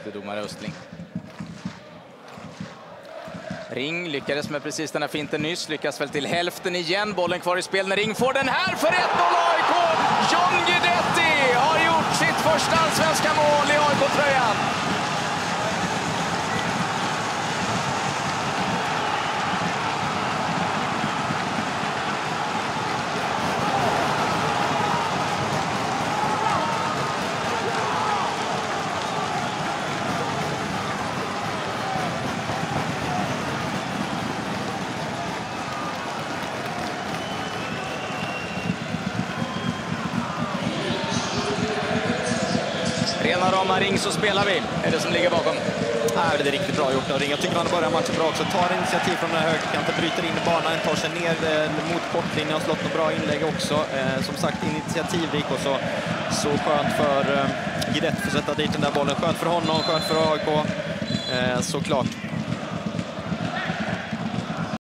tyckte domare Östling. Ring lyckades med precis den här finten nyss, lyckas väl till hälften igen. Bollen kvar i spel när Ring får den här för 1-0 AIK. John Guidetti har gjort sitt första allsvenska mål i AIK-tröjan. Rena rama Ring så spelar vi, är det som ligger bakom. Det är riktigt bra gjort av Ring. Jag tycker han börjar matchen bra också. Tar initiativ från den här högerkanten, bryter in i banan, tar sig ner mot kortlinjen och slått något bra inlägg också. Som sagt, initiativrik och så skönt för Guidetti för att sätta dit den där bollen. Skönt för honom, skönt för AIK. Såklart.